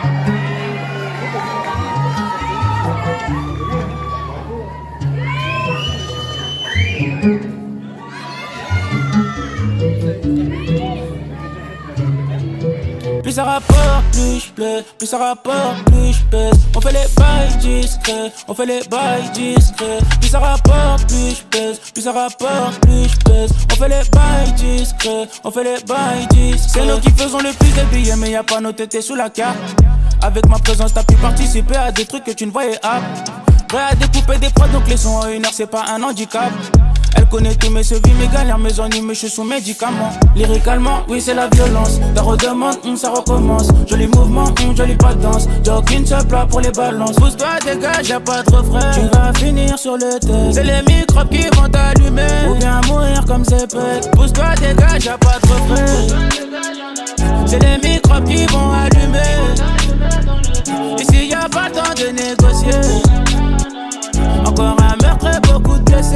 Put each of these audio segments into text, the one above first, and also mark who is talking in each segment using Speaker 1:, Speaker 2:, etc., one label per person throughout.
Speaker 1: Plus ça rapporte, plus je plais. Plus ça rapporte, plus je pèse. On fait les bails discrets, on fait les bails discrets. Plus ça rapporte, plus je pèse. Plus ça rapporte, plus je pèse. On fait les bails discrets, on fait les bails discrets. C'est nous qui faisons le plus de billets, mais y'a pas nos tétés sous la carte. Avec ma présence, t'as pu participer à des trucs que tu ne voyais pas. Prêt à découper des prods, donc les sons en 1 heure, c'est pas un handicap. Elle connaît tous mes sevis, mes galères, mes ennuis, mais je suis sous médicaments. Lyricalement, oui c'est la violence. Ta redemande, ça recommence. Joli mouvement, jolie pas de danse. Jogging se plat pour les balances. Pousse-toi, dégage, y'a pas de refrain. Tu vas finir sur le thème. C'est les microbes qui vont t'allumer ou bien mourir comme ces pecs. Pousse-toi, dégage, y'a pas de refrain. C'est les microbes qui vont allumer. Ici y'a pas le temps de négocier. Encore un meurtre et beaucoup de blessés.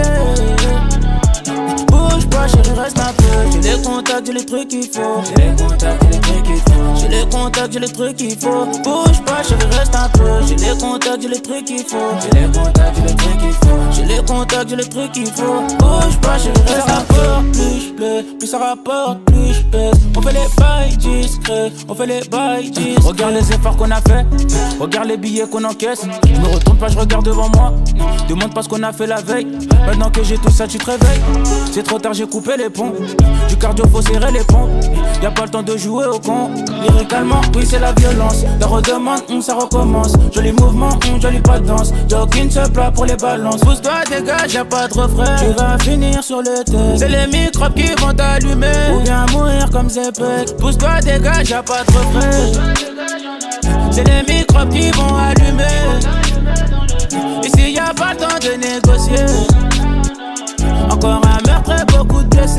Speaker 1: Bouge pas chérie, reste un peu. J'ai les contacts, j'ai les trucs qu'il faut. J'ai les contacts, j'ai les trucs qu'il faut. J'ai les contacts, j'ai les trucs qu'il faut. Bouge pas chérie, reste un peu. J'ai les contacts, j'ai les trucs qu'il faut. J'ai les contacts, j'ai les trucs qu'il faut. J'ai les contacts, j'ai les trucs qu'il faut. Bouge pas chérie, reste un peu. Plus je plais, plus ça rapporte, plus je pèse. On fait les bails discrets, on fait les bails discrets. Regarde les efforts qu'on a fait, regarde les billets qu'on encaisse. Je me retourne pas, je regarde devant moi. Demande pas ce qu'on a fait la veille. Maintenant que j'ai tout ça, tu te réveilles. C'est trop tard, j'ai coupé les ponts. Du cardio, faut serrer les ponts. Y'a pas le temps de jouer au con. Lyricalement, oui c'est la violence. La redemande, ça recommence. Joli mouvement, jolie pas de danse. Jogging se plat pour les balances. Pousse-toi, dégage, y'a pas de refrain. Tu vas finir sur le thème. C'est les microbes qui vont t'allumer ou bien mourir comme ces pecs. Pousse-toi, dégage, y'a pas de refrain. C'est les microbes qui vont allumer. Ici y'a pas le temps de négocier. Encore un meurtre et beaucoup de blessés.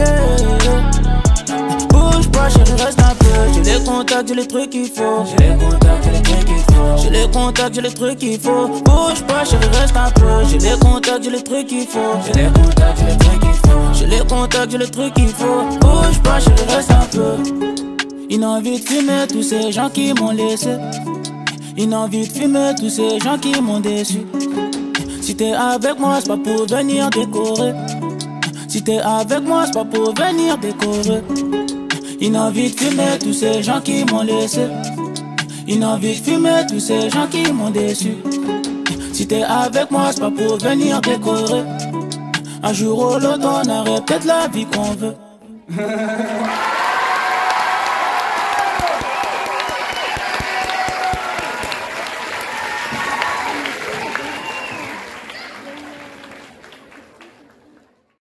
Speaker 1: Bouge pas chérie, reste un peu. J'ai les contacts, j'ai les trucs qu'il faut. J'ai les contacts, j'ai les trucs qu'il faut. J'ai les contacts, j'ai les trucs qu'il faut. Bouge pas chérie, reste un peu. J'ai les contacts, j'ai les trucs qu'il faut. J'ai les contacts, j'ai les trucs qu'il faut. J'ai les contacts, j'ai les trucs qu'il faut. Bouge pas chérie, reste un peu. Une envie de fumer tous ces gens qui m'ont laissé. Une envie de fumer tous ces gens qui m'ont déçu. Si t'es avec moi, c'est pas pour venir décorer. Si t'es avec moi, c'est pas pour venir décorer. Une envie de fumer tous ces gens qui m'ont laissé. Une envie de fumer tous ces gens qui m'ont déçu. Si t'es avec moi, c'est pas pour venir décorer. Un jour ou l'autre, on aurait peut-être la vie qu'on veut.